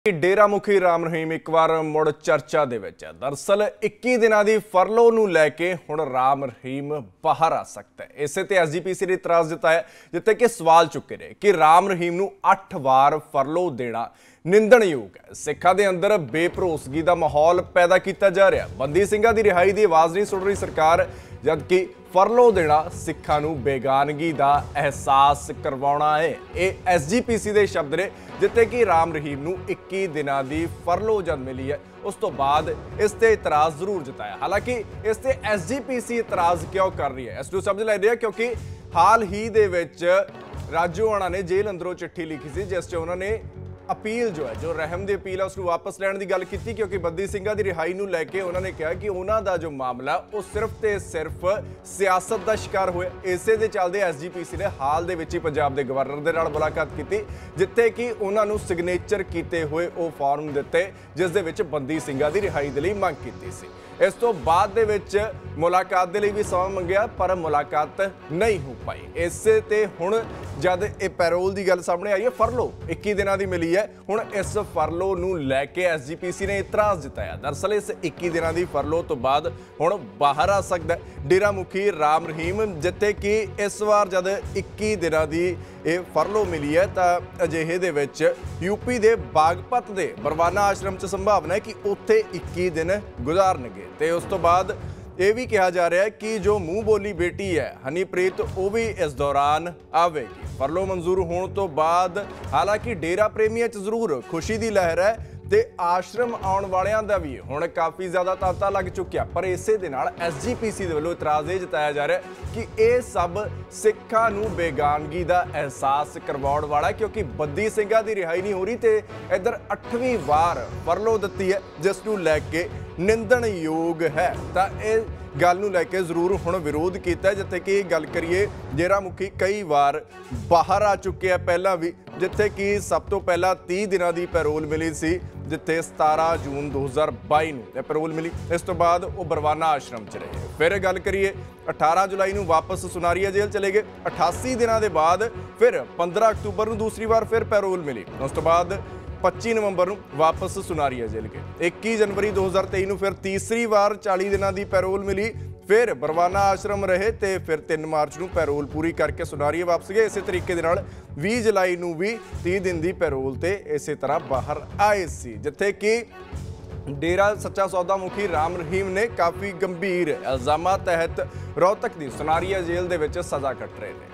डेरा मुखी राम रहीम एक बार मुड़ चर्चा दे विच है। दरअसल 21 दिनों की फरलो नूं लैके हुण राम रहीम बाहर आ सकता है। इसे ते एसजीपीसी ने इतराज जताया, जिथे कि सवाल चुके ने कि राम रहीम नूं 8 वार फरलो देना निंदणयोग है। सिखां दे अंदर बेभरोसगी का माहौल पैदा किया जा रहा। बंदी ਸਿੰਘਾਂ की रिहाई की आवाज़ नहीं सुन रही सरकार, जबकि फरलो देना सिखां नूं बेगानगी का एहसास करवाउणा है। ये एसजीपीसी के शब्द ने, जिथे कि राम रहीम नूं 21 दिनों की फरलो जद मिली है, उस तो बाद इस ते इतराज़ जरूर जताया। हालांकि इस ते एसजीपीसी इतराज़ क्यों कर रही है, इसनूं समझ लैंदे आ क्योंकि हाल ही दे विच राजोआणा ने जेल अंदरों चिट्ठी लिखी सी, जिस च उन्होंने अपील जो है, जो रहम की अपील है, उसको वापस लैण की गल की। क्योंकि बंदी ਸਿੰਘਾਂ की रिहाई नूं लैके उन्होंने कहा कि उन्हों का जो मामला वो सिर्फ तो सिर्फ सियासत का शिकार होया। इसे दे चलते एसजीपीसी ने हाल दे विच ही पंजाब के गवर्नर के नाल मुलाकात की, जिथे कि उन्होंने सिग्नेचर किए हुए वो फॉर्म दिते जिस दे विच बंदी ਸਿੰਘਾਂ की रिहाई के लिए मंग की सी। इस तो बाद दे विच मुलाकात के लिए भी समय मंगिया, पर मुलाकात नहीं हो पाई। इसे ते हुण जद ये पैरोल की गल सामने आई है, फरलो 21 दिनों की मिली है, हुण इस फरलो नूं लैके एसजीपीसी ने इतराज़ जताया। दरअसल इस 21 दिनों की फरलो तो बाद हुण बाहर आ सकता है डेरा मुखी राम रहीम, जिथे कि इस बार जद 21 दिनों की ये फरलो मिली है तो अजिहे दे विच यूपी के बागपत के बरवाना आश्रम च संभावना है कि उत्थे 21 दिन गुजारनगे। तो उस तो बाद ये भी कहा जा रहा है कि जो मूँह बोली बेटी है हनीप्रीत, वो भी इस दौरान आवेगी। फरलो मंजूर होने तो बाद हालांकि डेरा प्रेमियों च जरूर खुशी की लहर है, ते आश्रम आने वालियां दा भी हुण काफ़ी ज़्यादा तांता लग चुकिया। पर इसे दे नाल एसजीपीसी दे वल्लों इतराज़ ये जताया जा रहा है कि ये सब सिखां नूं बेगानगी का एहसास करवाउण वाला है, क्योंकि बंदी ਸਿੰਘਾਂ की रिहाई नहीं हो रही। तो इधर 8वीं वार फरलो दित्ती है, जिस नूं लैके निंदणयोग है। तो ये गल नूं लैके जरूर हुण विरोध किया, जिथे कि गल करिए डेरा मुखी कई बार बाहर आ चुके हैं पहला भी, जिथे कि सब तो पहला 30 दिनों की पैरोल मिली सी, जिथे 17 जून 2022 नूं पैरोल मिली। इस तो बाद वो बरवाना आश्रम च रहे। फिर गल करिए 18 जुलाई नूं वापस सुनारिया जेल चले गए। 88 दिनों के बाद फिर 15 अक्तूबर नूं दूसरी बार फिर पैरोल मिली। उस तो बाद 25 नवंबर नूं वापस सुनारिया जेल गए। 21 जनवरी 2023 नूं फिर तीसरी बार 40 दिनों की पैरोल मिली। फिर बरवाना आश्रम रहे तो फिर 3 मार्च नूं पैरोल पूरी करके सुनारिया वापस गए। इस तरीके दे नाल 20 जुलाई नूं भी 30 दिन की पैरोल ते इस तरह बाहर आए सी, जिथे कि डेरा सच्चा सौदा मुखी राम रहीम ने काफ़ी गंभीर इल्जामां तहत रोहतक की सुनारिया जेल दे विच सज़ा कट रहे हैं।